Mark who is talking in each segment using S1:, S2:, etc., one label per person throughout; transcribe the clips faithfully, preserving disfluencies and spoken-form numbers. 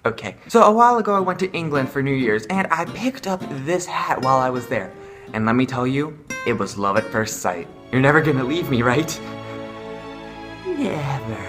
S1: Okay, so a while ago I went to England for New Year's, and I picked up this hat while I was there. And let me tell you, it was love at first sight. You're never gonna leave me, right? Never.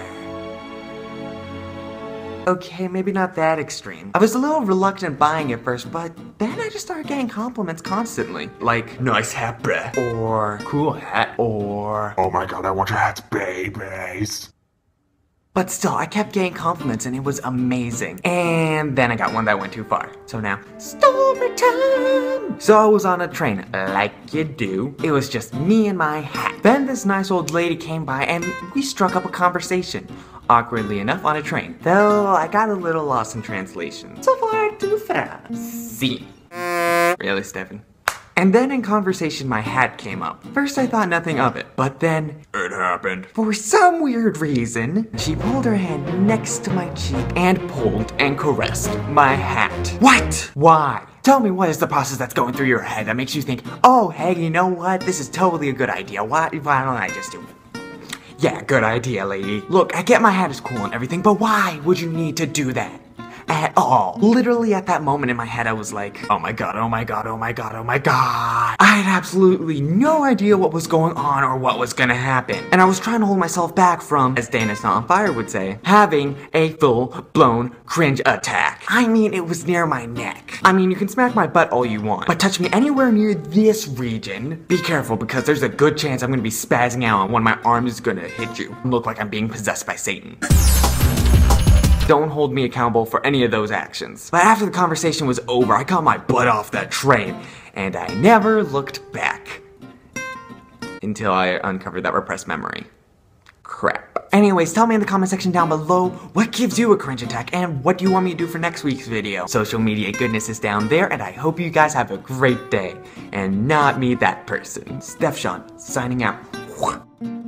S1: Okay, maybe not that extreme. I was a little reluctant buying it first, but then I just started getting compliments constantly. Like, nice hat, bruh. Or, cool hat. Or,
S2: oh my god, I want your hats, babies.
S1: but still, I kept getting compliments and it was amazing. And then I got one that went too far. So now, story time! So I was on a train, like you do. It was just me and my hat. Then this nice old lady came by and we struck up a conversation. Awkwardly enough, on a train. Though I got a little lost in translation. So far, too fast. See. Really, Stefan? And then in conversation, my hat came up. First, I thought nothing of it, but then
S2: It happened.
S1: for some weird reason, she pulled her hand next to my cheek and pulled and caressed my hat. What? Why? Tell me what is the process that's going through your head that makes you think, oh, hey, you know what? This is totally a good idea. Why, why don't I just do it? Yeah, good idea, lady. Look, I get my hat is cool and everything, but why would you need to do that? At all. Literally at that moment in my head, I was like, oh my god, oh my god, oh my god, oh my god. I had absolutely no idea what was going on or what was gonna happen. And I was trying to hold myself back from, as Dana's Not on Fire would say, having a full-blown cringe attack. I mean, it was near my neck. I mean, you can smack my butt all you want, but touch me anywhere near this region, be careful because there's a good chance I'm gonna be spazzing out and one of my arms is gonna hit you. Look like I'm being possessed by Satan. Don't hold me accountable for any of those actions. But after the conversation was over, I got my butt off that train, and I never looked back. Until I uncovered that repressed memory. Crap. Anyways, tell me in the comment section down below what gives you a cringe attack and what do you want me to do for next week's video. Social media goodness is down there, and I hope you guys have a great day. And not me, that person. Steph Sean, signing out.